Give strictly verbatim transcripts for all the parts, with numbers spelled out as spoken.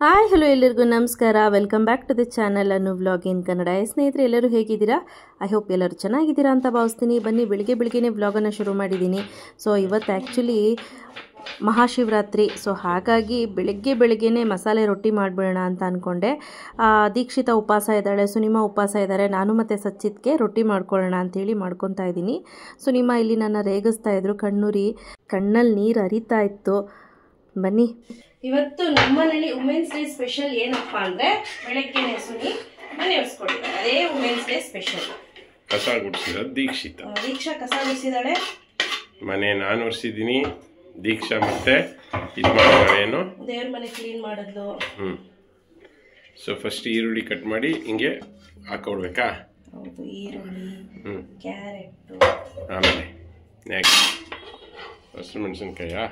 Hi hello ಎಲ್ಲರಿಗೂ ನಮಸ್ಕಾರ. Welcome back to the channel ಅನ್ನು ವ್ಲಾಗ್ ಇನ್ ಕನ್ನಡ. ಸ್ನೇಹಿತರೆ, ಎಲ್ಲರೂ ಹೇಗಿದ್ದೀರಾ? ಐ ಹೋಪ್ ಎಲ್ಲರೂ ಚೆನ್ನಾಗಿದ್ದೀರಾ ಅಂತ ಭಾವಿಸ್ತೀನಿ. ಬನ್ನಿ, ಬೆಳಿಗ್ಗೆ ಬೆಳಿಗ್ಗೆನೇ ವ್ಲಾಗನ್ನು ಶುರು ಮಾಡಿದ್ದೀನಿ. ಸೊ ಇವತ್ತು ಆ್ಯಕ್ಚುಲಿ ಮಹಾಶಿವರಾತ್ರಿ. ಸೊ ಹಾಗಾಗಿ ಬೆಳಗ್ಗೆ ಬೆಳಗ್ಗೆನೇ ಮಸಾಲೆ ರೊಟ್ಟಿ ಮಾಡಿಬಿಡೋಣ ಅಂತ ಅಂದ್ಕೊಂಡೆ. ದೀಕ್ಷಿತ ಉಪವಾಸ ಇದ್ದಾಳೆ, ಸುನಿಮಾ ಉಪವಾಸ ಇದ್ದಾರೆ. ನಾನು ಮತ್ತು ಸಚ್ಚಿತ್ಗೆ ರೊಟ್ಟಿ ಮಾಡ್ಕೊಳ್ಳೋಣ ಅಂಥೇಳಿ ಮಾಡ್ಕೊತಾ ಇದ್ದೀನಿ. ಸುನಿಮಾ ಇಲ್ಲಿ ನನ್ನ ರೇಗಿಸ್ತಾ ಇದ್ರು, ಕಣ್ಣುರಿ ಕಣ್ಣಲ್ಲಿ ನೀರು ಹರಿತಾ ಇತ್ತು. ಬನ್ನಿ, ಇವತ್ತು ನಮ್ಮನೇಲಿ ವುಮೆನ್ಸ್ ಡೇ ಸ್ಪೆಷಲ್ ಏನಪ್ಪಾ ಅಂದ್ರೆ, ಬೆಳಗ್ಗೆನೆ ಸುನಿ ಮನೆ ಒರೆಸ್ಕೊಟ್ಟಿದ್ದಾರೆ. ಅದೇ ವುಮೆನ್ಸ್ ಡೇ ಸ್ಪೆಷಲ್. ಕಸ ಗುಡಿಸಿದ ದೀಕ್ಷಿತ, ದೀಕ್ಷಾ ಕಸ ಗುಡಿಸಿದಾಳೆ. ಮನೆ ನಾನು ಒರೆಸಿದ್ದೀನಿ. ದೀಕ್ಷಾ ಮತ್ತೆ ಇದು ಮಾಡಿದಾಳೇನು, ದೇವ್ರ ಮನೆ ಕ್ಲೀನ್ ಮಾಡಿದ್ಲು. ಹ್ಮ್ ಸೊ ಫಸ್ಟ್ ಈರುಳ್ಳಿ ಕಟ್ ಮಾಡಿ ಹಿಂಗೆ ಹಾಕೊಡ್ಬೇಕಾ? ಹೌದು, ಈರುಳ್ಳಿ, ಹ್ಮ್ ಕ್ಯಾರೆಟ್, ಆಮೇಲೆ ನೆಕ್ಸ್ಟ್ ಹಸಿರು ಮೆಣಸಿನ್ಕಾಯಾ,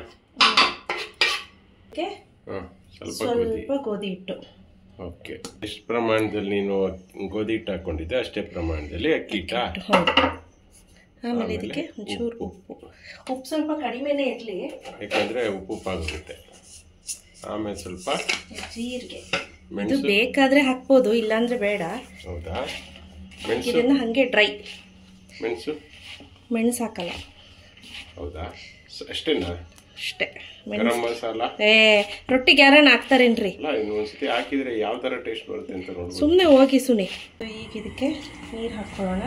ಸ್ವಲ್ಪ ಸ್ವಲ್ಪ ಗೋಧಿ ಹಿಟ್ಟು. ಓಕೆ, ಎಷ್ಟು ಪ್ರಮಾಣದಲ್ಲಿ ನೀನು ಗೋಧಿ ಹಿಟ್ಟು ಹಾಕೊಂಡಿದ್ದೆ ಅಷ್ಟೇ ಪ್ರಮಾಣದಲ್ಲಿ ಅಕ್ಕಿ ಹಿಟ್ಟ. ಆಮೇಲೆ ಇದಕ್ಕೆ ಒಂಚೂರು ಉಪ್ಪು. ಉಪ್ಪು ಸ್ವಲ್ಪ ಕಡಿಮೆನೇ ಇರಲಿ, ಯಾಕಂದ್ರೆ ಉಪ್ಪು ಉಪ್ಪಾಗುತ್ತೆ. ಆಮೇಲೆ ಸ್ವಲ್ಪ ಜೀರಿಗೆ, ಇದು ಬೇಕಾದ್ರೆ ಹಾಕ್ಬೋದು, ಇಲ್ಲಾಂದ್ರೆ ಬೇಡ. ಹೌದಾ? ಮೆಣಸು, ಇದನ್ನ ಹಂಗೆ ಡ್ರೈ. ಮೆಣಸು ಮೆಣಸು ಹಾಕಲ್ಲ. ಹೌದಾ? ಅಷ್ಟೇನಾ? ಅಷ್ಟೇ. ಗರಂ ಮಸಾಲ ಏ ರೊಟ್ಟಿಗೆ ಯಾರನ್ನ ಹಾಕ್ತಾರೇನ್ರಿ? ಅಲ್ಲ, ಇನ್ನು ಒಂದ್ಸತಿ ಹಾಕಿದ್ರೆ ಯಾವ ತರ ಟೇಸ್ಟ್ ಬರುತ್ತೆ ಅಂತ ನೋಡಿ. ಸುಮ್ಮನೆ ಹೋಗಿ ಸುನಿ. ಈಗ ಇದಕ್ಕೆ ನೀರು ಹಾಕೊಳ್ಳೋಣ.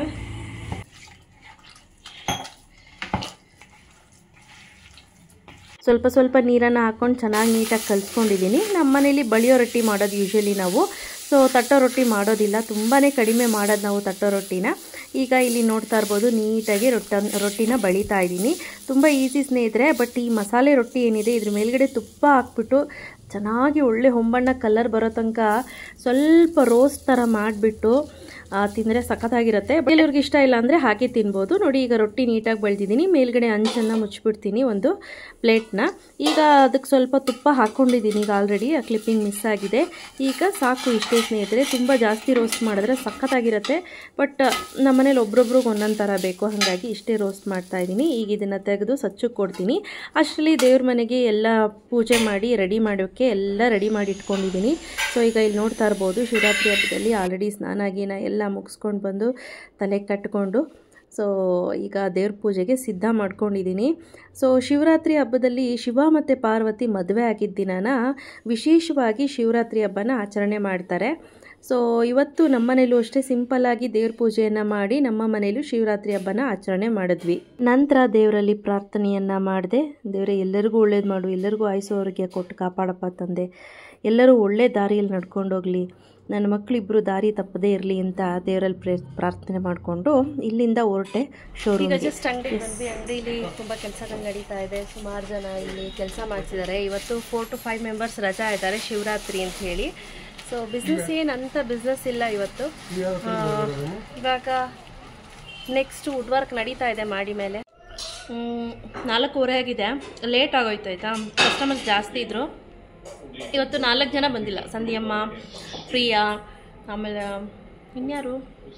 ಸ್ವಲ್ಪ ಸ್ವಲ್ಪ ನೀರನ್ನು ಹಾಕ್ಕೊಂಡು ಚೆನ್ನಾಗಿ ನೀಟಾಗಿ ಕಲಿಸ್ಕೊಂಡಿದ್ದೀನಿ. ನಮ್ಮ ಮನೇಲಿ ಬಳಿಯೋ ರೊಟ್ಟಿ ಮಾಡೋದು ಯೂಶ್ವಲಿ ನಾವು. ಸೊ ತಟ್ಟೋ ರೊಟ್ಟಿ ಮಾಡೋದಿಲ್ಲ, ತುಂಬಾ ಕಡಿಮೆ ಮಾಡೋದು ನಾವು ತಟ್ಟೋ ರೊಟ್ಟಿನ. ಈಗ ಇಲ್ಲಿ ನೋಡ್ತಾ ಇರ್ಬೋದು, ನೀಟಾಗಿ ರೊಟ್ಟ ರೊಟ್ಟಿನ ಬಳಿತಾ ಇದ್ದೀನಿ. ತುಂಬ ಈಸಿ ಸ್ನೇಹಿತರೆ. ಬಟ್ ಈ ಮಸಾಲೆ ರೊಟ್ಟಿ ಏನಿದೆ, ಇದ್ರ ಮೇಲ್ಗಡೆ ತುಪ್ಪ ಹಾಕ್ಬಿಟ್ಟು ಚೆನ್ನಾಗಿ ಒಳ್ಳೆ ಹೊಂಬಣ್ಣ ಕಲರ್ ಬರೋ ತನಕ ಸ್ವಲ್ಪ ರೋಸ್ಟ್ ಥರ ಮಾಡಿಬಿಟ್ಟು ತಿಂದರೆ ಸಖತ್ತಾಗಿರುತ್ತೆ. ಕೆಲವ್ರಿಗೆ ಇಷ್ಟ ಇಲ್ಲ ಅಂದರೆ ಹಾಕಿ ತಿನ್ಬೋದು. ನೋಡಿ, ಈಗ ರೊಟ್ಟಿ ನೀಟಾಗಿ ಬೆಳೆದಿದ್ದೀನಿ. ಮೇಲ್ಗಡೆ ಅಂಚನ್ನು ಮುಚ್ಚಿಬಿಡ್ತೀನಿ ಒಂದು ಪ್ಲೇಟ್ನ. ಈಗ ಅದಕ್ಕೆ ಸ್ವಲ್ಪ ತುಪ್ಪ ಹಾಕ್ಕೊಂಡಿದ್ದೀನಿ ಈಗ ಆಲ್ರೆಡಿ. ಆ ಕ್ಲಿಪ್ಪಿಂಗ್ ಮಿಸ್ ಆಗಿದೆ. ಈಗ ಸಾಕು, ಇಷ್ಟೇ ಸ್ನೇಹಿತರೆ. ತುಂಬ ಜಾಸ್ತಿ ರೋಸ್ಟ್ ಮಾಡಿದ್ರೆ ಸಖತ್ತಾಗಿರುತ್ತೆ. ಬಟ್ ನಮ್ಮನೇಲಿ ಒಬ್ರೊಬ್ರಿಗೆ ಒಂದೊಂದು ಥರ ಬೇಕು, ಹಾಗಾಗಿ ಇಷ್ಟೇ ರೋಸ್ಟ್ ಮಾಡ್ತಾ ಇದ್ದೀನಿ. ಈಗ ಇದನ್ನು ತೆಗೆದು ಸಚ್ಚಕ್ಕೆ ಕೊಡ್ತೀನಿ. ಅಷ್ಟರಲ್ಲಿ ದೇವ್ರ ಮನೆಗೆ ಎಲ್ಲ ಪೂಜೆ ಮಾಡಿ ರೆಡಿ ಮಾಡೋಕ್ಕೆ ಎಲ್ಲ ರೆಡಿ ಮಾಡಿ ಇಟ್ಕೊಂಡಿದ್ದೀನಿ. ಸೊ ಈಗ ಇಲ್ಲಿ ನೋಡ್ತಾ ಇರ್ಬೋದು, ಶಿವರಾತ್ರಿ ಹಬ್ಬದಲ್ಲಿ ಆಲ್ರೆಡಿ ಸ್ನಾನ ಗೀನ ಎಲ್ಲ ಮುಗಿಸ್ಕೊಂಡು ಬಂದು ತಲೆ ಕಟ್ಕೊಂಡು ಸೊ ಈಗ ದೇವ್ರ ಪೂಜೆಗೆ ಸಿದ್ಧ ಮಾಡ್ಕೊಂಡಿದ್ದೀನಿ. ಸೊ ಶಿವರಾತ್ರಿ ಹಬ್ಬದಲ್ಲಿ ಶಿವ ಮತ್ತು ಪಾರ್ವತಿ ಮದುವೆ ಆಗಿದ್ದ ದಿನನ ವಿಶೇಷವಾಗಿ ಶಿವರಾತ್ರಿ ಹಬ್ಬನ ಆಚರಣೆ ಮಾಡ್ತಾರೆ. ಸೊ ಇವತ್ತು ನಮ್ಮ ಮನೇಲೂ ಅಷ್ಟೇ ಸಿಂಪಲ್ಲಾಗಿ ದೇವ್ರ ಪೂಜೆಯನ್ನು ಮಾಡಿ ನಮ್ಮ ಮನೇಲೂ ಶಿವರಾತ್ರಿ ಹಬ್ಬನ ಆಚರಣೆ ಮಾಡಿದ್ವಿ. ನಂತರ ದೇವರಲ್ಲಿ ಪ್ರಾರ್ಥನೆಯನ್ನು ಮಾಡಿದೆ. ದೇವರೇ ಎಲ್ಲರಿಗೂ ಒಳ್ಳೇದು ಮಾಡು, ಎಲ್ಲರಿಗೂ ಆಯುಸ್ಸು ಆರೋಗ್ಯ ಕೊಟ್ಟು ಕಾಪಾಡಪ್ಪ ತಂದೆ, ಎಲ್ಲರೂ ಒಳ್ಳೆ ದಾರಿಯಲ್ಲಿ ನಡ್ಕೊಂಡೋಗ್ಲಿ, ನನ್ನ ಮಕ್ಕಳಿಬ್ಬರು ದಾರಿ ತಪ್ಪದೇ ಇರಲಿ ಅಂತ ದೇವರಲ್ಲಿ ಪ್ರೇ ಪ್ರಾರ್ಥನೆ ಮಾಡಿಕೊಂಡು ಇಲ್ಲಿಂದ ಹೊರಟೆ ಶೋರೂಮ್. ಈಗ ಜಸ್ಟ್ ಅಂಗಡಿ ಬಂದ್ವಿ. ಅಂಗಡಿಲಿ ತುಂಬ ಕೆಲಸಗಳು ನಡೀತಾ ಇದೆ. ಸುಮಾರು ಜನ ಇಲ್ಲಿ ಕೆಲಸ ಮಾಡ್ತಿದ್ದಾರೆ. ಇವತ್ತು ಫೋರ್ ಟು ಫೈವ್ ಮೆಂಬರ್ಸ್ ರಜಾ ಇದ್ದಾರೆ ಶಿವರಾತ್ರಿ ಅಂತ ಹೇಳಿ. ಸೊ ಬಿಸ್ನೆಸ್ ಏನಂತ ಬಿಸ್ನೆಸ್ ಇಲ್ಲ ಇವತ್ತು. ಇವಾಗ ನೆಕ್ಸ್ಟ್ ವುಡ್ ವರ್ಕ್ ನಡೀತಾ ಇದೆ ಮಾಡಿ ಮೇಲೆ. ನಾಲ್ಕೂವರೆ ಆಗಿದೆ, ಲೇಟ್ ಆಗೋಯ್ತು ಆಯಿತಾ. ಕಸ್ಟಮರ್ಸ್ ಜಾಸ್ತಿ ಇದ್ದರು. ಇವತ್ತು ನಾಲ್ಕು ಜನ ಬಂದಿಲ್ಲ. ಸಂಧ್ಯಮ್ಮ, ಪ್ರಿಯಾ, ಆಮೇಲೆ ಇನ್ಯಾರು,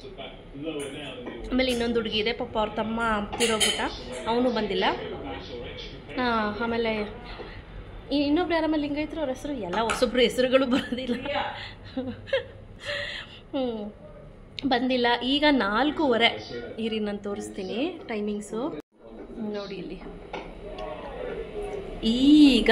ಆಮೇಲೆ ಇನ್ನೊಂದು ಹುಡುಗಿ ಇದೆ ಪಾಪ, ಅವ್ರ ತಮ್ಮ ತಿರೋಗ್ಬಿಟ್ಟ, ಅವನು ಬಂದಿಲ್ಲ. ಆಮೇಲೆ ಇನ್ನೊಬ್ರು ಯಾರಮ್ಮ ಲಿಂಗಾಯತರು, ಅವ್ರ ಹೆಸರು ಎಲ್ಲ ಹೊಸೊಬ್ರು ಹೆಸರುಗಳು ಬರೋದಿಲ್ಲ. ಹ್ಞೂ ಬಂದಿಲ್ಲ. ಈಗ ನಾಲ್ಕೂವರೆ. ಇರಿ ನಾನು ತೋರಿಸ್ತೀನಿ ಟೈಮಿಂಗ್ಸು. ನೋಡಿ ಇಲ್ಲಿ ಈಗ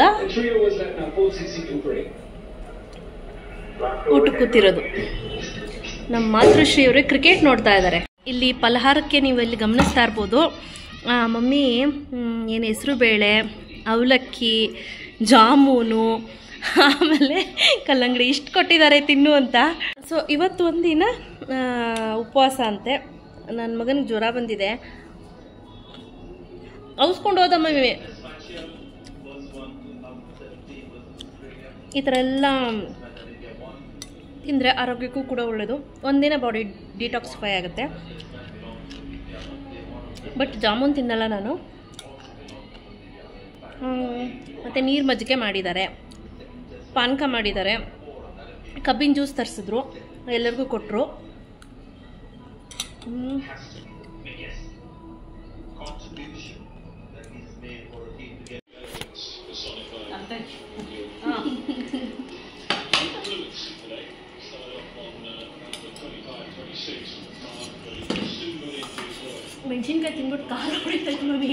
ಊಟಕ್ಕೆ ಕೂತಿರೋದು ನಮ್ಮ ಮಾತೃಶ್ರೀಯವರು ಕ್ರಿಕೆಟ್ ನೋಡ್ತಾ ಇದ್ದಾರೆ. ಇಲ್ಲಿ ಫಲಹಾರಕ್ಕೆ ನೀವು ಇಲ್ಲಿ ಗಮನಿಸ್ತಾ ಇರ್ಬೋದು. ಮಮ್ಮಿ ಏನು ಹೆಸರು ಬೇಳೆ, ಅವಲಕ್ಕಿ, ಜಾಮೂನು, ಆಮೇಲೆ ಕಲ್ಲಂಗಡಿ ಇಷ್ಟು ಕೊಟ್ಟಿದ್ದಾರೆ ತಿನ್ನು ಅಂತ. ಸೊ ಇವತ್ತು ಒಂದಿನ ಉಪವಾಸ ಅಂತೆ. ನನ್ನ ಮಗನಿಗೆ ಜ್ವರ ಬಂದಿದೆ, ಔಸ್ಕೊಂಡು ಹೋದ ಮಮ್ಮಿ. ಈ ಥರ ಎಲ್ಲ ತಿಂದರೆ ಆರೋಗ್ಯಕ್ಕೂ ಕೂಡ ಒಳ್ಳೆಯದು. ಒಂದಿನ ಬಾಡಿ ಡಿಟಾಕ್ಸಿಫೈ ಆಗುತ್ತೆ. ಬಟ್ ಜಾಮೂನ್ ತಿನ್ನಲ್ಲ ನಾನು. ಮತ್ತು ನೀರು ಮಜ್ಜಿಗೆ ಮಾಡಿದ್ದಾರೆ, ಪಾನಕ ಮಾಡಿದ್ದಾರೆ, ಕಬ್ಬಿನ ಜ್ಯೂಸ್ ತರಿಸಿದ್ರು, ಎಲ್ಲರಿಗೂ ಕೊಟ್ಟರು. ತಿನ್ಬಿಟ್ಟು ಖಾರ ಹೊಡಿತೈತೆ ಮಮ್ಮಿ.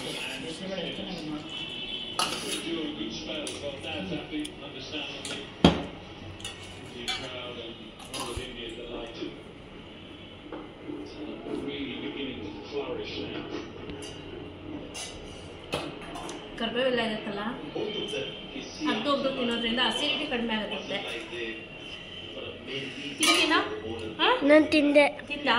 ಕರ್ಬೇವೆಲ್ಲ ಇರುತ್ತಲ್ಲ ಅರ್ಧ ಒಬ್ರು ತಿನ್ನೋದ್ರಿಂದ ಅಸಿಡಿಟಿ ಕಡಿಮೆ ಆಗುತ್ತೆ. ತಿಂತೀನಾ? ನಾನು ತಿಂದೆ. ತಿಂದಾ?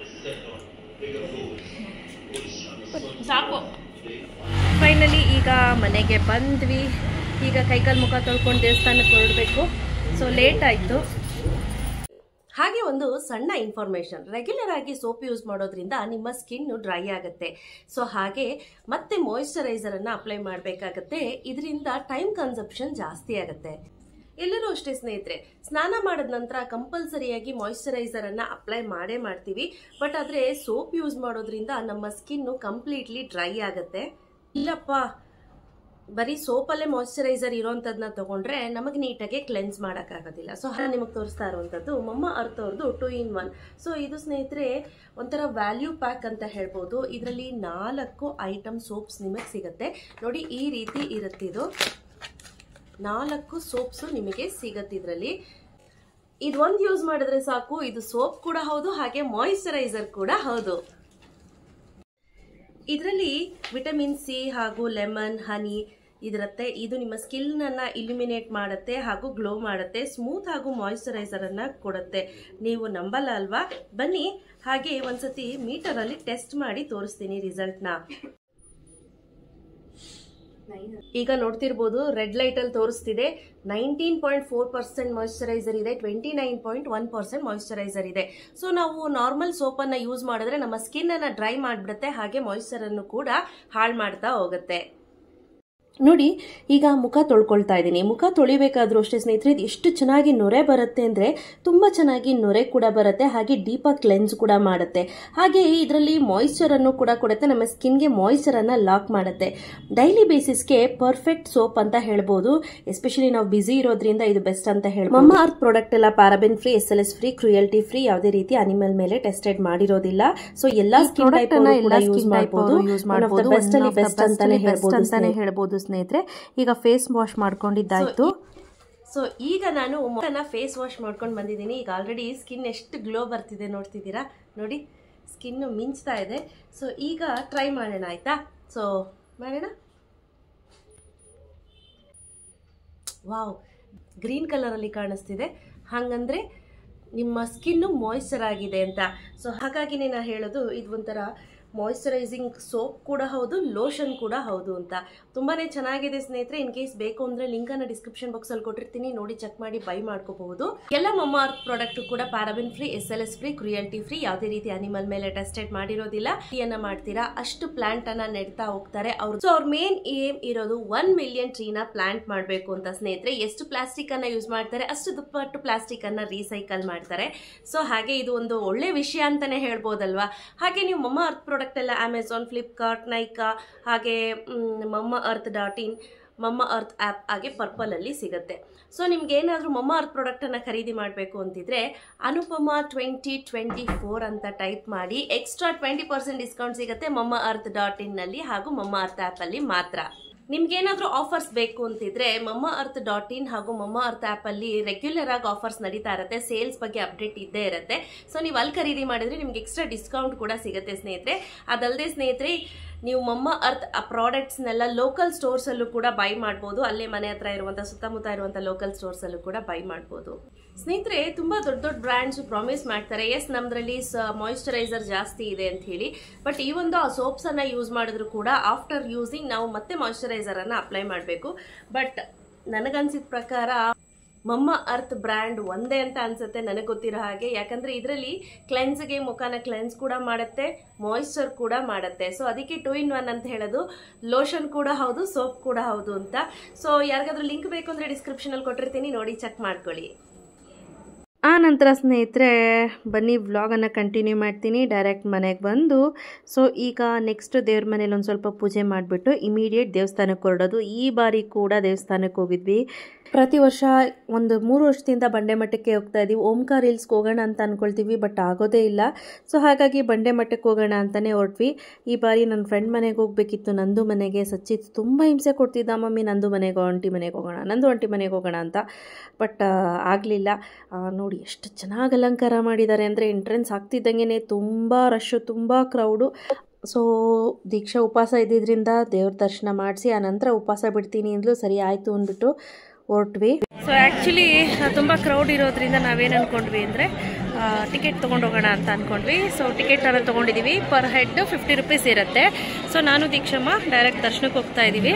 ಸಾಕು. ಫೈನಲಿ ಈಗ ಮನೆಗೆ ಬಂದ್ವಿ. ಈಗ ಕೈಕಾಲು ಮುಖ ತೊಳ್ಕೊಂಡು ದೇವಸ್ಥಾನಕ್ಕೆ ಹೊರಡಬೇಕು. ಸೊ ಲೇಟ್ ಆಯಿತು. ಹಾಗೆ ಒಂದು ಸಣ್ಣ ಇನ್ಫಾರ್ಮೇಷನ್, ರೆಗ್ಯುಲರ್ ಆಗಿ ಸೋಪ್ ಯೂಸ್ ಮಾಡೋದ್ರಿಂದ ನಿಮ್ಮ ಸ್ಕಿನ್ನು ಡ್ರೈ ಆಗುತ್ತೆ. ಸೊ ಹಾಗೆ ಮತ್ತೆ ಮಾಯಿಶ್ಚರೈಸರನ್ನು ಅಪ್ಲೈ ಮಾಡಬೇಕಾಗತ್ತೆ. ಇದರಿಂದ ಟೈಮ್ ಕನ್ಸಂಪ್ಷನ್ ಜಾಸ್ತಿ ಆಗುತ್ತೆ. ಎಲ್ಲರೂ ಅಷ್ಟೇ ಸ್ನೇಹಿತರೆ, ಸ್ನಾನ ಮಾಡಿದ ನಂತರ ಕಂಪಲ್ಸರಿಯಾಗಿ ಮಾಯಿಶ್ಚರೈಸರನ್ನು ಅಪ್ಲೈ ಮಾಡೇ ಮಾಡ್ತೀವಿ. ಬಟ್ ಆದರೆ ಸೋಪ್ ಯೂಸ್ ಮಾಡೋದ್ರಿಂದ ನಮ್ಮ ಸ್ಕಿನ್ನು ಕಂಪ್ಲೀಟ್ಲಿ ಡ್ರೈ ಆಗುತ್ತೆ. ಇಲ್ಲಪ್ಪ ಬರೀ ಸೋಪಲ್ಲೇ ಮಾಯಿಶ್ಚರೈಸರ್ ಇರೋಂಥದ್ದನ್ನ ತೊಗೊಂಡ್ರೆ ನಮಗೆ ನೀಟಾಗಿ ಕ್ಲೆನ್ಸ್ ಮಾಡೋಕ್ಕಾಗೋದಿಲ್ಲ. ಸೊ ಹಾಗೆ ನಿಮಗೆ ತೋರಿಸ್ತಾ ಇರುವಂಥದ್ದು ಮಮ್ಮ ಅರ್ತ್ ಅವ್ರದ್ದು ಟೂ ಇನ್ ಒನ್. ಸೊ ಇದು ಸ್ನೇಹಿತರೆ ಒಂಥರ ವ್ಯಾಲ್ಯೂ ಪ್ಯಾಕ್ ಅಂತ ಹೇಳ್ಬೋದು. ಇದರಲ್ಲಿ ನಾಲ್ಕು ಐಟಮ್ ಸೋಪ್ಸ್ ನಿಮಗೆ ಸಿಗುತ್ತೆ ನೋಡಿ. ಈ ರೀತಿ ಇರುತ್ತೆ. ಇದು ನಾಲ್ಕು ಸೋಪ್ಸು ನಿಮಗೆ ಸಿಗುತ್ತೆ ಇದರಲ್ಲಿ. ಇದು ಒಂದು ಯೂಸ್ ಮಾಡಿದ್ರೆ ಸಾಕು. ಇದು ಸೋಪ್ ಕೂಡ ಹೌದು, ಹಾಗೆ ಮಾಯಿಶ್ಚರೈಸರ್ ಕೂಡ ಹೌದು. ಇದರಲ್ಲಿ ವಿಟಮಿನ್ ಸಿ ಹಾಗೂ ಲೆಮನ್, ಹನಿ ಇದಿರುತ್ತೆ. ಇದು ನಿಮ್ಮ ಸ್ಕಿನ್ ಅನ್ನ ಇಲ್ಯುಮಿನೇಟ್ ಮಾಡುತ್ತೆ ಹಾಗೂ ಗ್ಲೋ ಮಾಡುತ್ತೆ. ಸ್ಮೂತ್ ಹಾಗೂ ಮಾಯಿಶ್ಚರೈಸರ್ ಅನ್ನ ಕೊಡುತ್ತೆ. ನೀವು ನಂಬಲ್ಲ ಅಲ್ವಾ? ಬನ್ನಿ ಹಾಗೆ ಒಂದ್ಸತಿ ಮೀಟರ್ ಅಲ್ಲಿ ಟೆಸ್ಟ್ ಮಾಡಿ ತೋರಿಸ್ತೀನಿ ರಿಸಲ್ಟ್ ನ. ಈಗ ನೋಡ್ತಿರ್ಬೋದು ರೆಡ್ ಲೈಟ್ ಅಲ್ಲಿ ತೋರಿಸ್ತಿದೆ. Nineteen point four percent moisturiser ಇದೆ, twenty nine point one percent moisturiser ಇದೆ. ಸೊ ನಾವು ನಾರ್ಮಲ್ ಸೋಪ್ ಅನ್ನ ಯೂಸ್ ಮಾಡಿದ್ರೆ ನಮ್ಮ ಸ್ಕಿನ್ ಅನ್ನ ಡ್ರೈ ಮಾಡಿಬಿಡುತ್ತೆ, ಹಾಗೆ ಮಾಯಿಶ್ಚರ್ ಅನ್ನು ಕೂಡ ಹಾಳು ಮಾಡ್ತಾ ಹೋಗುತ್ತೆ. ನೋಡಿ ಈಗ ಮುಖ ತೊಳ್ಕೊಳ್ತಾ ಇದ್ದೀನಿ. ಮುಖ ತೊಳಿಬೇಕಾದ್ರೂ ಅಷ್ಟೇ ಸ್ನೇಹಿತರೆ, ಇದು ಎಷ್ಟು ಚೆನ್ನಾಗಿ ನೊರೆ ಬರುತ್ತೆ ಅಂದರೆ ತುಂಬ ಚೆನ್ನಾಗಿ ನೊರೆ ಕೂಡ ಬರುತ್ತೆ, ಹಾಗೆ ಡೀಪಾಗಿ ಕ್ಲೆನ್ಸ್ ಕೂಡ ಮಾಡುತ್ತೆ. ಹಾಗೆ ಇದರಲ್ಲಿ ಮಾಯಿಶ್ಚರನ್ನು ಕೂಡ ಕೊಡುತ್ತೆ, ನಮ್ಮ ಸ್ಕಿನ್ಗೆ ಮಾಯಿಶ್ಚರನ್ನು ಲಾಕ್ ಮಾಡುತ್ತೆ. ಡೈಲಿ ಬೇಸಿಸ್ಗೆ ಪರ್ಫೆಕ್ಟ್ ಸೋಪ್ ಅಂತ ಹೇಳ್ಬೋದು. ಎಸ್ಪೆಷಲಿ ನಾವು ಬಿಸಿ ಇರೋದ್ರಿಂದ ಇದು ಬೆಸ್ಟ್ ಅಂತ ಹೇಳ್ಬೋದು. ಮಮ್ಮ ಅರ್ತ್ ಪ್ರಾಡಕ್ಟ್ ಎಲ್ಲ paraben free, S L S free, cruelty free, ಯಾವುದೇ ರೀತಿ ಅನಿಮಲ್ ಮೇಲೆ ಟೆಸ್ಟೆಡ್ ಮಾಡಿರೋದಿಲ್ಲ. ಸೊ ಎಲ್ಲಾ ಸ್ಕಿನ್ ಟೈಪ್ ಯೂಸ್ ಮಾಡಬಹುದು. ಬೆಸ್ಟ್ ಅಲ್ಲಿ ಬೆಸ್ಟ್ ಅಂತಾನೆ ಹೇಳ್ಬೋದು ಸ್ನೇಹಿತರೆ. ಈಗ ಫೇಸ್ ವಾಶ್ ಮಾಡ್ಕೊಂಡಿದ್ದಾಯ್ತು. ಸೊ ಈಗ ನಾನು ಮುಖನ ಫೇಸ್ ವಾಶ್ ಮಾಡ್ಕೊಂಡು ಬಂದಿದ್ದೀನಿ. ಈಗ ಆಲ್ರೆಡಿ ಸ್ಕಿನ್ ಎಷ್ಟು ಗ್ಲೋ ಬರ್ತಿದೆ ನೋಡ್ತಿದ್ದೀರಾ ನೋಡಿ, ಸ್ಕಿನ್ನು ಮಿಂಚ್ತಾ ಇದೆ. ಸೊ ಈಗ ಟ್ರೈ ಮಾಡೋಣ ಆಯ್ತಾ? ಸೊ ಮಾಡೋಣ. ವಾವ್, ಗ್ರೀನ್ ಕಲರಲ್ಲಿ ಕಾಣಿಸ್ತಿದೆ. ಹಾಗಂದ್ರೆ ನಿಮ್ಮ ಸ್ಕಿನ್ನು ಮಾಯಿಶ್ಚರ್ ಆಗಿದೆ ಅಂತ. ಸೊ ಹಾಗಾಗಿನೇ ನಾನು ಹೇಳೋದು ಇದು ಒಂಥರ ಮಾಯಿಶ್ಚರೈಸಿಂಗ್ ಸೋಪ್ ಕೂಡ ಹೌದು, ಲೋಷನ್ ಕೂಡ ಹೌದು ಅಂತ. ತುಂಬಾ ಚೆನ್ನಾಗಿದೆ ಸ್ನೇಹಿತರೆ. ಇನ್ ಕೇಸ್ ಬೇಕು ಅಂದರೆ ಲಿಂಕನ್ನು ಡಿಸ್ಕ್ರಿಪ್ಷನ್ ಬಾಕ್ಸಲ್ಲಿ ಕೊಟ್ಟಿರ್ತೀನಿ, ನೋಡಿ ಚೆಕ್ ಮಾಡಿ ಬೈ ಮಾಡ್ಕೋಬಹುದು. ಎಲ್ಲ ಮಮ್ಮ ಅರ್ತ್ ಪ್ರಾಡಕ್ಟ್ ಕೂಡ paraben free, S L S free, cruelty free, ಯಾವುದೇ ರೀತಿ ಅನಿಮಲ್ ಮೇಲೆ ಟೆಸ್ಟೆಡ್ ಮಾಡಿರೋದಿಲ್ಲ. ಟ್ರೀಯನ್ನ ಮಾಡ್ತೀರಾ ಅಷ್ಟು ಪ್ಲಾಂಟ್ ಅನ್ನ ನೆಡ್ತಾ ಹೋಗ್ತಾರೆ ಅವರು. ಸೊ ಅವ್ರ ಮೇನ್ ಏಮ್ ಇರೋದು ಒನ್ ಮಿಲಿಯನ್ ಟ್ರೀನ ಪ್ಲಾಂಟ್ ಮಾಡಬೇಕು ಅಂತ ಸ್ನೇಹಿತರೆ. ಎಷ್ಟು ಪ್ಲಾಸ್ಟಿಕ್ ಅನ್ನ ಯೂಸ್ ಮಾಡ್ತಾರೆ ಅಷ್ಟು ದುಪ್ಪಟ್ಟು ಪ್ಲಾಸ್ಟಿಕ್ ಅನ್ನ ರೀಸೈಕಲ್ ಮಾಡ್ತಾರೆ. ಸೊ ಹಾಗೆ ಇದು ಒಂದು ಒಳ್ಳೆ ವಿಷಯ ಅಂತಾನೆ ಹೇಳ್ಬೋದಲ್ವಾ. ಹಾಗೆ ನೀವು ಮಮ್ಮ ಅರ್ತ್ ಪ್ರಾಡಕ್ಟ್ ಎಲ್ಲ ಅಮೆಝಾನ್, ಫ್ಲಿಪ್ಕಾರ್ಟ್, ನೈಕಾ, ಹಾಗೆ ಮಮ್ಮ ಅರ್ತ್ ಡಾಟ್ ಇನ್, ಮಮ್ಮ ಅರ್ತ್ ಆ್ಯಪ್ ಹಾಗೆ ಪರ್ಪಲ್ ಅಲ್ಲಿ ಸಿಗುತ್ತೆ. ಸೊ ನಿಮ್ಗೆ ಏನಾದರೂ ಮಮ್ಮ ಅರ್ತ್ ಪ್ರಾಡಕ್ಟ್ ಅನ್ನ ಖರೀದಿ ಮಾಡಬೇಕು ಅಂತಿದ್ರೆ ಅನುಪಮ ಟ್ವೆಂಟಿ ಟ್ವೆಂಟಿ ಫೋರ್ ಅಂತ ಟೈಪ್ ಮಾಡಿ ಎಕ್ಸ್ಟ್ರಾ ಟ್ವೆಂಟಿ ಪರ್ಸೆಂಟ್ ಡಿಸ್ಕೌಂಟ್ ಸಿಗುತ್ತೆ ಮಮ್ಮ ಅರ್ತ್ ಡಾಟ್ ಇನ್ ನಲ್ಲಿ ಹಾಗೂ ಮಮ್ಮ ಅರ್ತ್ ಆ್ಯಪ್ ಅಲ್ಲಿ ಮಾತ್ರ. ನಿಮ್ಗೇನಾದ್ರೂ ಆಫರ್ಸ್ ಬೇಕು ಅಂತಿದ್ರೆ ಮಮ್ಮ ಅರ್ತ್ ಡಾಟ್ ಇನ್ ಹಾಗೂ ಮಮ್ಮ ಅರ್ತ್ ಆ್ಯಪ್ ಅಲ್ಲಿ ರೆಗ್ಯುಲರ್ ಆಗಿ ಆಫರ್ಸ್ ನಡೀತಾ ಇರುತ್ತೆ. ಸೇಲ್ಸ್ ಬಗ್ಗೆ ಅಪ್ಡೇಟ್ ಇದ್ದೇ ಇರುತ್ತೆ. ಸೊ ನೀವು ಅಲ್ಲಿ ಖರೀದಿ ಮಾಡಿದ್ರೆ ನಿಮ್ಗೆ ಎಕ್ಸ್ಟ್ರಾ ಡಿಸ್ಕೌಂಟ್ ಕೂಡ ಸಿಗುತ್ತೆ ಸ್ನೇಹಿತರೆ. ಅದಲ್ಲದೆ ಸ್ನೇಹಿತರೆ ನೀವು ಮಮ್ಮ ಅರ್ತ್ ಪ್ರಾಡಕ್ಟ್ಸ್ನೆಲ್ಲ ಲೋಕಲ್ ಸ್ಟೋರ್ಸಲ್ಲೂ ಕೂಡ ಬೈ ಮಾಡ್ಬೋದು. ಅಲ್ಲೇ ಮನೆ ಹತ್ರ ಇರುವಂಥ ಸುತ್ತಮುತ್ತ ಇರುವಂಥ ಲೋಕಲ್ ಸ್ಟೋರ್ಸಲ್ಲೂ ಕೂಡ ಬೈ ಮಾಡ್ಬೋದು. ಸ್ನೇಹಿತರೆ ತುಂಬ ದೊಡ್ಡ ದೊಡ್ಡ ಬ್ರ್ಯಾಂಡ್ಸ್ ಪ್ರಾಮಿಸ್ ಮಾಡ್ತಾರೆ, ಎಸ್ ನಮ್ಮದ್ರಲ್ಲಿ ಮಾಯಿಶ್ಚರೈಸರ್ ಜಾಸ್ತಿ ಇದೆ ಅಂತ ಹೇಳಿ. ಬಟ್ ಈ ಒಂದು ಆ ಸೋಪ್ಸನ್ನು ಯೂಸ್ ಮಾಡಿದ್ರು ಕೂಡ ಆಫ್ಟರ್ ಯೂಸಿಂಗ್ ನಾವು ಮತ್ತೆ ಮಾಯಿಶ್ಚರೈಸರನ್ನು ಅಪ್ಲೈ ಮಾಡಬೇಕು. ಬಟ್ ನನಗನ್ಸಿದ ಪ್ರಕಾರ ಮಮ್ಮ ಅರ್ತ್ ಬ್ರ್ಯಾಂಡ್ ಒಂದೇ ಅಂತ ಅನ್ಸುತ್ತೆ ನನಗೆ ಗೊತ್ತಿರೋ ಹಾಗೆ. ಯಾಕಂದರೆ ಇದರಲ್ಲಿ ಕ್ಲೆನ್ಸ್ಗೆ ಮುಖನ ಕ್ಲೆನ್ಸ್ ಕೂಡ ಮಾಡುತ್ತೆ, ಮಾಯಿಶ್ಚರ್ ಕೂಡ ಮಾಡುತ್ತೆ. ಸೊ ಅದಕ್ಕೆ ಟೂ ಇನ್ ಒನ್ ಅಂತ ಹೇಳೋದು. ಲೋಷನ್ ಕೂಡ ಹೌದು, ಸೋಪ್ ಕೂಡ ಹೌದು ಅಂತ. ಸೊ ಯಾರಿಗಾದ್ರೂ ಲಿಂಕ್ ಬೇಕು ಅಂದರೆ ಡಿಸ್ಕ್ರಿಪ್ಷನಲ್ಲಿ ಕೊಟ್ಟಿರ್ತೀನಿ, ನೋಡಿ ಚೆಕ್ ಮಾಡ್ಕೊಳ್ಳಿ. ಆ ನಂತರ ಸ್ನೇಹಿತರೆ ಬನ್ನಿ ವ್ಲಾಗನ್ನು ಕಂಟಿನ್ಯೂ ಮಾಡ್ತೀನಿ. ಡೈರೆಕ್ಟ್ ಮನೆಗೆ ಬಂದು ಸೊ ಈಗ ನೆಕ್ಸ್ಟ್ ದೇವ್ರ ಮನೇಲಿ ಒಂದು ಸ್ವಲ್ಪ ಪೂಜೆ ಮಾಡಿಬಿಟ್ಟು ಇಮಿಡಿಯೇಟ್ ದೇವಸ್ಥಾನಕ್ಕೆ ಹೊರಡೋದು. ಈ ಬಾರಿ ಕೂಡ ದೇವಸ್ಥಾನಕ್ಕೆ ಹೋಗಿದ್ವಿ. ಪ್ರತಿ ವರ್ಷ ಒಂದು ಮೂರು ವರ್ಷದಿಂದ ಬಂಡೆ ಮಠಕ್ಕೆ ಹೋಗ್ತಾ ಇದ್ದೀವಿ. ಓಂಕಾರ ಹಿಲ್ಸ್ಗೆ ಹೋಗೋಣ ಅಂತ ಅಂದ್ಕೊಳ್ತೀವಿ, ಬಟ್ ಆಗೋದೇ ಇಲ್ಲ. ಸೊ ಹಾಗಾಗಿ ಬಂಡೆ ಮಠಕ್ಕೆ ಹೋಗೋಣ ಅಂತಲೇ ಹೊರಟ್ವಿ. ಈ ಬಾರಿ ನನ್ನ ಫ್ರೆಂಡ್ ಮನೆಗೆ ಹೋಗಬೇಕಿತ್ತು, ನಂದು ಮನೆಗೆ. ಸಚ್ಚಿತ್ ತುಂಬ ಹಿಂಸೆ ಕೊಡ್ತಿದ್ದ, ಮಮ್ಮಿ ನಂದು ಮನೆಗೆ ಆಂಟಿ ಮನೆಗೆ ಹೋಗೋಣ, ನಂದು ಆಂಟಿ ಮನೆಗೆ ಹೋಗೋಣ ಅಂತ. ಬಟ್ ಆಗಲಿಲ್ಲ. ನೋಡಿ ಎಷ್ಟು ಚೆನ್ನಾಗಿ ಅಲಂಕಾರ ಮಾಡಿದ್ದಾರೆ ಅಂದರೆ, ಎಂಟ್ರೆನ್ಸ್ ಆಗ್ತಿದ್ದಂಗೆ ತುಂಬ ರಶ್ಶು, ತುಂಬ ಕ್ರೌಡು. ಸೊ ದೀಕ್ಷಾ ಉಪವಾಸ ಇದ್ದಿದ್ದರಿಂದ ದೇವ್ರ ದರ್ಶನ ಮಾಡಿಸಿ ಆನಂತರ ಉಪವಾಸ ಬಿಡ್ತೀನಿ ಅಂದ್ಲು. ಸರಿ ಆಯಿತು ಅಂದ್ಬಿಟ್ಟು ಹೊರಟ್ವಿ. ಸೊ ಆ್ಯಕ್ಚುಲಿ ತುಂಬ ಕ್ರೌಡ್ ಇರೋದ್ರಿಂದ ನಾವೇನು ಅಂದ್ಕೊಂಡ್ವಿ ಅಂದರೆ ಟಿಕೆಟ್ ತೊಗೊಂಡು ಹೋಗೋಣ ಅಂತ ಅಂದ್ಕೊಂಡ್ವಿ. ಸೊ ಟಿಕೆಟನ್ನು ತೊಗೊಂಡಿದ್ದೀವಿ. ಪರ್ ಹೆಡ್ ಫಿಫ್ಟಿ ರುಪೀಸ್ ಇರುತ್ತೆ. ಸೊ ನಾನು ದೀಕ್ಷಮ್ಮ ಡೈರೆಕ್ಟ್ ದರ್ಶನಕ್ಕೆ ಹೋಗ್ತಾ ಇದ್ದೀವಿ.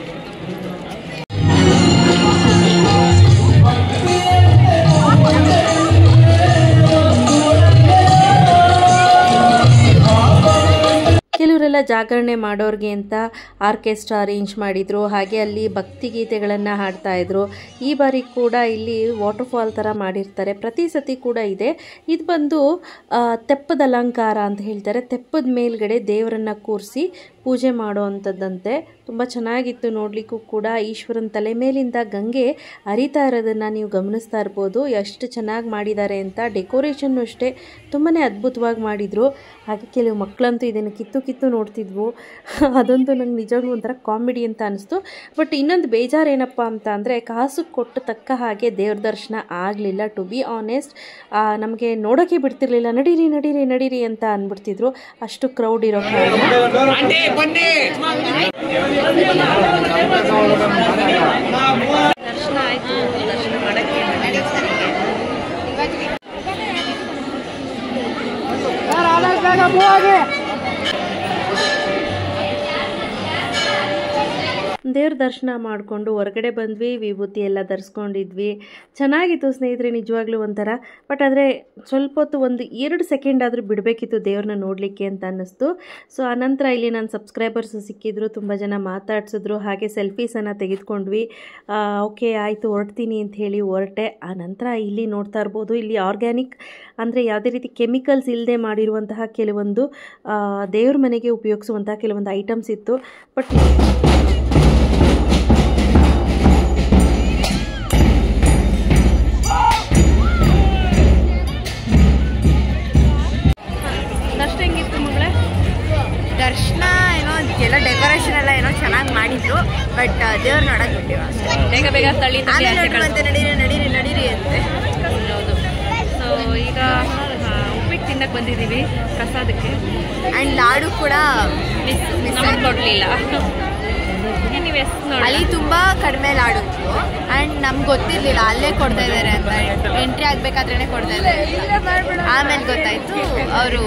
ಕೆಲವರೆಲ್ಲ ಜಾಗರಣೆ ಮಾಡೋರಿಗೆ ಅಂತ ಆರ್ಕೆಸ್ಟ್ರಾ ಅರೇಂಜ್ ಮಾಡಿದರು. ಹಾಗೆ ಅಲ್ಲಿ ಭಕ್ತಿಗೀತೆಗಳನ್ನು ಹಾಡ್ತಾಯಿದ್ರು. ಈ ಬಾರಿ ಕೂಡ ಇಲ್ಲಿ ವಾಟರ್ಫಾಲ್ ಥರ ಮಾಡಿರ್ತಾರೆ, ಪ್ರತಿ ಸತಿ ಕೂಡ ಇದೆ. ಇದು ಬಂದು ತೆಪ್ಪದ ಅಲಂಕಾರ ಅಂತ ಹೇಳ್ತಾರೆ. ತೆಪ್ಪದ ಮೇಲ್ಗಡೆ ದೇವರನ್ನು ಕೂರಿಸಿ ಪೂಜೆ ಮಾಡೋ ಅಂಥದ್ದಂತೆ. ತುಂಬ ಚೆನ್ನಾಗಿತ್ತು ನೋಡಲಿಕ್ಕೂ ಕೂಡ. ಈಶ್ವರನ ತಲೆ ಮೇಲಿಂದ ಗಂಗೆ ಹರಿತಾ ಇರೋದನ್ನು ನೀವು ಗಮನಿಸ್ತಾ ಇರ್ಬೋದು. ಎಷ್ಟು ಚೆನ್ನಾಗಿ ಮಾಡಿದ್ದಾರೆ ಅಂತ. ಡೆಕೋರೇಷನ್ನು ಅಷ್ಟೇ ತುಂಬಾ ಅದ್ಭುತವಾಗಿ ಮಾಡಿದರು. ಹಾಗೆ ಕೆಲವು ಮಕ್ಕಳಂತೂ ಇದನ್ನು ಕಿತ್ತು ಕಿತ್ತು ನೋಡ್ತಿದ್ವು. ಅದಂತೂ ನಂಗೆ ನಿಜವಾಗ್ಲೂ ಒಂಥರ ಕಾಮಿಡಿ ಅಂತ ಅನಿಸ್ತು. ಬಟ್ ಇನ್ನೊಂದು ಬೇಜಾರು ಏನಪ್ಪ ಅಂತ ಅಂದರೆ, ಕಾಸು ಕೊಟ್ಟು ತಕ್ಕ ಹಾಗೆ ದೇವ್ರ ದರ್ಶನ ಆಗಲಿಲ್ಲ. ಟು ಬಿ ಆನೆಸ್ಟ್, ನಮಗೆ ನೋಡೋಕ್ಕೆ ಬಿಡ್ತಿರ್ಲಿಲ್ಲ. ನಡೀರಿ ನಡೀರಿ ನಡೀರಿ ಅಂತ ಅಂದ್ಬಿಡ್ತಿದ್ರು, ಅಷ್ಟು ಕ್ರೌಡ್ ಇರೋ ಕಾರಣ. ದರ್ಶನ ಆಯಿತು. ದರ್ಶನ ಮಾಡೋಕ್ಕೆ ದೇವ್ರ ದರ್ಶನ ಮಾಡಿಕೊಂಡು ಹೊರಗಡೆ ಬಂದ್ವಿ. ವಿಭೂತಿ ಎಲ್ಲ ಧರಿಸ್ಕೊಂಡಿದ್ವಿ. ಚೆನ್ನಾಗಿತ್ತು ಸ್ನೇಹಿತರೆ, ನಿಜವಾಗ್ಲೂ ಒಂಥರ. ಬಟ್ ಆದರೆ ಸ್ವಲ್ಪ ಹೊತ್ತು ಒಂದು ಎರಡು ಸೆಕೆಂಡ್ ಆದರೂ ಬಿಡಬೇಕಿತ್ತು ದೇವ್ರನ್ನ ನೋಡಲಿಕ್ಕೆ ಅಂತ ಅನ್ನಿಸ್ತು. ಸೊ ಆನಂತರ ಇಲ್ಲಿ ನನ್ನ ಸಬ್ಸ್ಕ್ರೈಬರ್ಸು ಸಿಕ್ಕಿದ್ರು, ತುಂಬ ಜನ ಮಾತಾಡ್ಸಿದ್ರು. ಹಾಗೆ ಸೆಲ್ಫೀಸನ್ನು ತೆಗೆದುಕೊಂಡ್ವಿ. ಓಕೆ ಆಯಿತು ಹೊರಡ್ತೀನಿ ಅಂತ ಹೇಳಿ ಹೊರಟೆ. ಆನಂತರ ಇಲ್ಲಿ ನೋಡ್ತಾ ಇರ್ಬೋದು, ಇಲ್ಲಿ ಆರ್ಗ್ಯಾನಿಕ್ ಅಂದರೆ ಯಾವುದೇ ರೀತಿ ಕೆಮಿಕಲ್ಸ್ ಇಲ್ಲದೆ ಮಾಡಿರುವಂತಹ ಕೆಲವೊಂದು ದೇವ್ರ ಮನೆಗೆ ಉಪಯೋಗಿಸುವಂತಹ ಕೆಲವೊಂದು ಐಟಮ್ಸ್ ಇತ್ತು. ಬಟ್ ದರ್ಶನ ಏನೋ ಎಲ್ಲ ಡೆಕೋರೇಷನ್ ಎಲ್ಲ ಏನೋ ಚೆನ್ನಾಗಿ ಮಾಡಿದ್ರು. ಬಟ್ ದೇವ್ರು ನೋಡಕ್ ಬಿಟ್ಟಿವ ಬೇಗ ಬೇಗ ತಳಿ ನಡೀರಿ ನಡೀರಿ ನಡೀರಿ ಅಂತೆ. ಹೌದು. ಸೊ ಈಗ ಉಪ್ಪಿಟ್ಟು ತಿನ್ನಕ್ಕೆ ಬಂದಿದ್ದೀವಿ ಪ್ರಸಾದಕ್ಕೆ. ಆ್ಯಂಡ್ ಲಾಡು ಕೂಡ ಮಿಸ್ ಮಿಸ್ ಕೊಡಲಿಲ್ಲ. ನೀವು ಎಷ್ಟು ನೋಡಿ ಅಲ್ಲಿ ತುಂಬ ಕಡಿಮೆ ಲಾಡು ಇತ್ತು. ಆ್ಯಂಡ್ ನಮ್ಗೆ ಗೊತ್ತಿರಲಿಲ್ಲ ಅಲ್ಲೇ ಕೊಡ್ತಾ ಇದ್ದಾರೆ ಅಂತ. ಎಂಟ್ರಿ ಆಗಬೇಕಾದ್ರೇ ಕೊಡ್ತಾ ಇದ್ದಾರೆ. ಆಮೇಲೆ ಗೊತ್ತಾಯಿತು ಅವರು.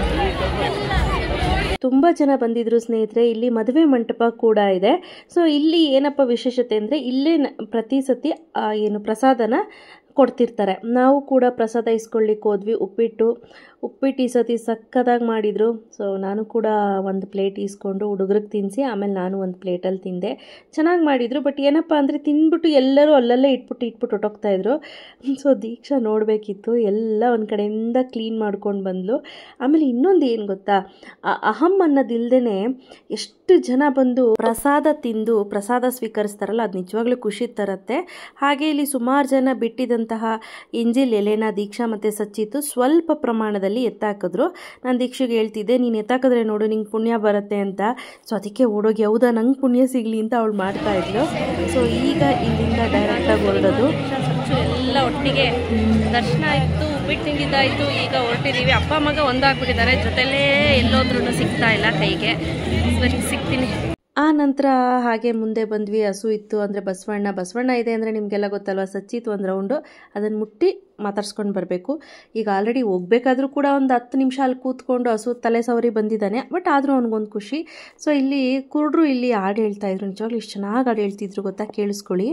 ತುಂಬ ಜನ ಬಂದಿದ್ರು ಸ್ನೇಹಿತರೆ. ಇಲ್ಲಿ ಮದುವೆ ಮಂಟಪ ಕೂಡ ಇದೆ. ಸೊ ಇಲ್ಲಿ ಏನಪ್ಪ ವಿಶೇಷತೆ ಅಂದರೆ, ಇಲ್ಲೇ ಪ್ರತಿ ಸತಿ ಏನು ಪ್ರಸಾದನ ಕೊಡ್ತಿರ್ತಾರೆ. ನಾವು ಕೂಡ ಪ್ರಸಾದ ಇಸ್ಕೊಳ್ಳಿಕ್ಕೆ ಹೋದ್ವಿ. ಉಪ್ಪಿಟ್ಟು ಉಪ್ಪಿಟ್ಟು ಈ ಸತಿ ಸಕ್ಕದಾಗಿ ಮಾಡಿದರು. ಸೊ ನಾನು ಕೂಡ ಒಂದು ಪ್ಲೇಟ್ ಇಸ್ಕೊಂಡು ಹುಡುಗರಿಗೆ ತಿನ್ನಿಸಿ ಆಮೇಲೆ ನಾನು ಒಂದು ಪ್ಲೇಟಲ್ಲಿ ತಿಂದೆ. ಚೆನ್ನಾಗಿ ಮಾಡಿದರು. ಬಟ್ ಏನಪ್ಪ ಅಂದರೆ, ತಿಂದ್ಬಿಟ್ಟು ಎಲ್ಲರೂ ಅಲ್ಲಲ್ಲೇ ಇಟ್ಬಿಟ್ಟು ಇಟ್ಬಿಟ್ಟು ಹೊಟ್ಟೋಗ್ತಾಯಿದ್ರು. ಸೊ ದೀಕ್ಷಾ ನೋಡಬೇಕಿತ್ತು, ಎಲ್ಲ ಒಂದು ಕಡೆಯಿಂದ ಕ್ಲೀನ್ ಮಾಡ್ಕೊಂಡು ಬಂದಳು. ಆಮೇಲೆ ಇನ್ನೊಂದು ಏನು ಗೊತ್ತಾ, ಅಹಂ ಅನ್ನೋದಿಲ್ಲದೇ ಎಷ್ಟು ಜನ ಬಂದು ಪ್ರಸಾದ ತಿಂದು ಪ್ರಸಾದ ಸ್ವೀಕರಿಸ್ತಾರಲ್ಲ, ಅದು ನಿಜವಾಗ್ಲೂ ಖುಷಿ ತರುತ್ತೆ. ಹಾಗೆ ಇಲ್ಲಿ ಸುಮಾರು ಜನ ಬಿಟ್ಟಿದ್ದಂತಹ ಎಂಜಿಲ್ ಎಲೆನ ದೀಕ್ಷಾ ಮತ್ತು ಸಚ್ಚಿತ್ತು ಸ್ವಲ್ಪ ಪ್ರಮಾಣದಲ್ಲಿ ಎತ್ತಾಕಿದ್ರು. ನಾನು ದೀಕ್ಷೆಗೆ ಹೇಳ್ತಿದ್ದೆ, ನೀನು ಎತ್ತಾಕಿದ್ರೆ ನೋಡು ನಿಂಗೆ ಪುಣ್ಯ ಬರುತ್ತೆ ಅಂತ. ಸೊ ಅದಕ್ಕೆ ಓಡೋಗಿ ಹೌದಾ ನಂಗೆ ಪುಣ್ಯ ಸಿಗಲಿ ಅಂತ ಅವಳು ಮಾಡ್ತಾ ಇದ್ಲು. ಸೊ ಈಗ ಇಲ್ಲಿಂದ ಡೈರೆಕ್ಟಾಗಿ ಹೊರಡೋದು. ಎಲ್ಲ ಒಟ್ಟಿಗೆ ದರ್ಶನ ಆಯಿತು, ಉಪ್ಪಿಟ್ಟು ತಿಂದಿದ್ದಾಯಿತು. ಈಗ ಹೊರಟಿದ್ದೀವಿ. ಅಪ್ಪ ಮಗ ಒಂದಾಗ್ಬಿಟ್ಟಿದ್ದಾರೆ. ಜೊತೆಲೇ ಎಲ್ಲೋದ್ರೂ ಸಿಗ್ತಾ ಇಲ್ಲ ಕೈಗೆ. ಸಿಗ್ತೀನಿ. ಆ ನಂತರ ಹಾಗೆ ಮುಂದೆ ಬಂದ್ವಿ. ಹಸು ಇತ್ತು ಅಂದರೆ ಬಸವಣ್ಣ ಬಸವಣ್ಣ ಇದೆ ಅಂದರೆ ನಿಮಗೆಲ್ಲ ಗೊತ್ತಲ್ವ. ಸಚ್ಚಿತ್ತು ಒಂದು ರೌಂಡು, ಅದನ್ನು ಮುಟ್ಟಿ ಮಾತಾಡ್ಸ್ಕೊಂಡು ಬರಬೇಕು. ಈಗ ಆಲ್ರೆಡಿ ಹೋಗ್ಬೇಕಾದ್ರೂ ಕೂಡ ಒಂದು ಹತ್ತು ನಿಮಿಷ ಅಲ್ಲಿ ಕೂತ್ಕೊಂಡು ಹಸು ತಲೆ ಸವರಿ ಬಂದಿದ್ದಾನೆ. ಬಟ್ ಆದರೂ ಅವ್ನಿಗೊಂದು ಖುಷಿ. ಸೊ ಇಲ್ಲಿ ಕುರುಡ್ರು ಇಲ್ಲಿ ಹಾಡು ಹೇಳ್ತಾ ಇದ್ರು. ನಿಜವಾಗ್ಲೂ ಇಷ್ಟು ಚೆನ್ನಾಗಿ ಹಾಡು ಹೇಳ್ತಿದ್ರು ಗೊತ್ತಾ, ಕೇಳಿಸ್ಕೊಳ್ಳಿ.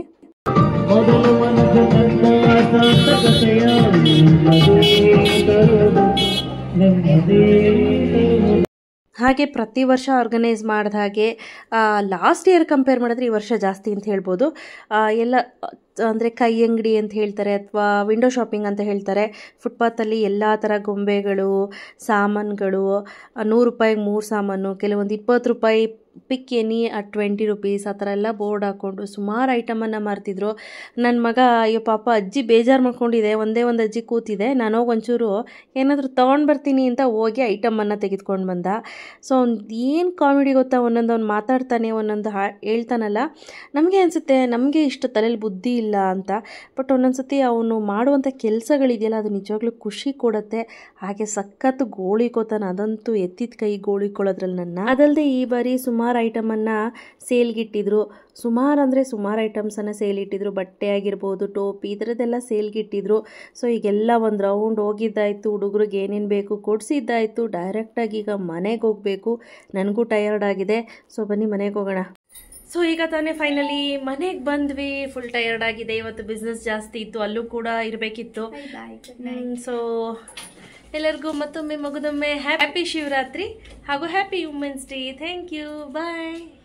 ಹಾಗೆ ಪ್ರತಿ ವರ್ಷ ಆರ್ಗನೈಸ್ ಮಾಡಿದ ಹಾಗೆ ಲಾಸ್ಟ್ ಇಯರ್ ಕಂಪೇರ್ ಮಾಡಿದ್ರೆ ಈ ವರ್ಷ ಜಾಸ್ತಿ ಅಂತ ಹೇಳ್ಬೋದು. ಎಲ್ಲ ಅಂದರೆ ಕೈ ಅಂಗಡಿ ಅಂತ ಹೇಳ್ತಾರೆ ಅಥವಾ ವಿಂಡೋ ಶಾಪಿಂಗ್ ಅಂತ ಹೇಳ್ತಾರೆ. ಫುಟ್ಪಾತಲ್ಲಿ ಎಲ್ಲ ಥರ ಗೊಂಬೆಗಳು, ಸಾಮಾನುಗಳು, ನೂರು ರೂಪಾಯಿಗೆ ಮೂರು ಸಾಮಾನು, ಕೆಲವೊಂದು ಇಪ್ಪತ್ತು ರೂಪಾಯಿ pick any at twenty rupees ಆ ಥರ ಎಲ್ಲ ಬೋರ್ಡ್ ಹಾಕ್ಕೊಂಡು ಸುಮಾರು ಐಟಮನ್ನು ಮಾರ್ತಿದ್ರು. ನನ್ನ ಮಗ ಅಯ್ಯೋ ಪಾಪ ಅಜ್ಜಿ ಬೇಜಾರು ಮಾಡ್ಕೊಂಡಿದೆ, ಒಂದೇ ಒಂದು ಅಜ್ಜಿ ಕೂತಿದೆ, ನಾನು ಹೋಗಿ ಒಂಚೂರು ಏನಾದರೂ ತೊಗೊಂಡು ಬರ್ತೀನಿ ಅಂತ ಹೋಗಿ ಐಟಮನ್ನು ತೆಗೆದುಕೊಂಡು ಬಂದ. ಸೊ ಅವ್ನು ಏನು ಕಾಮಿಡಿ ಗೊತ್ತಾ, ಒಂದೊಂದು ಅವ್ನು ಮಾತಾಡ್ತಾನೆ, ಒಂದೊಂದು ಹಾ ಹೇಳ್ತಾನಲ್ಲ, ನಮಗೆ ಅನಿಸುತ್ತೆ ನಮಗೆ ಇಷ್ಟು ತಲೆಯಲ್ಲಿ ಬುದ್ಧಿ ಇಲ್ಲ ಅಂತ. ಬಟ್ ಒಂದೊಂದು ಸತಿ ಅವನು ಮಾಡುವಂಥ ಕೆಲಸಗಳಿದೆಯಲ್ಲ ಅದು ನಿಜವಾಗ್ಲೂ ಖುಷಿ ಕೊಡುತ್ತೆ. ಹಾಗೆ ಸಖತ್ತು ಗೋಳಿಕೋತಾನೆ, ಅದಂತೂ ಎತ್ತಿದ ಕೈ ಗೋಳಿಕೊಳ್ಳೋದ್ರಲ್ಲಿ ನನ್ನ. ಅದಲ್ಲದೆ ಈ ಬಾರಿ ಸುಮಾರು ಐಟಮನ್ನು ಸೇಲ್ಗಿಟ್ಟಿದ್ರು. ಸುಮಾರು ಅಂದರೆ ಸುಮಾರು ಐಟಮ್ಸನ್ನು ಸೇಲ್ ಇಟ್ಟಿದ್ರು. ಬಟ್ಟೆ ಆಗಿರ್ಬೋದು, ಟೋಪಿ, ಈ ಥರದ್ದೆಲ್ಲ ಸೇಲ್ಗಿಟ್ಟಿದ್ರು. ಸೊ ಈಗೆಲ್ಲ ಒಂದು ರೌಂಡ್ ಹೋಗಿದ್ದಾಯಿತು, ಹುಡುಗರಿಗೆ ಏನೇನು ಬೇಕು ಕೊಡಿಸಿದ್ದಾಯಿತು. ಡೈರೆಕ್ಟಾಗಿ ಈಗ ಮನೆಗೆ ಹೋಗಬೇಕು, ನನಗೂ ಟಯರ್ಡ್ ಆಗಿದೆ. ಸೊ ಬನ್ನಿ ಮನೆಗೆ ಹೋಗೋಣ. ಸೊ ಈಗ ತಾನೇ ಫೈನಲಿ ಮನೆಗೆ ಬಂದ್ವಿ. ಫುಲ್ ಟಯರ್ಡ್ ಆಗಿದೆ, ಇವತ್ತು ಬಿಸ್ನೆಸ್ ಜಾಸ್ತಿ ಇತ್ತು, ಅಲ್ಲೂ ಕೂಡ ಇರಬೇಕಿತ್ತು. ಸೊ ಎಲ್ಲರಿಗೂ ಮತ್ತೊಮ್ಮೆ ಮಗುದೊಮ್ಮೆ ಹ್ಯಾಪಿ ಶಿವರಾತ್ರಿ ಹಾಗೂ happy women's day. Thank you, bye.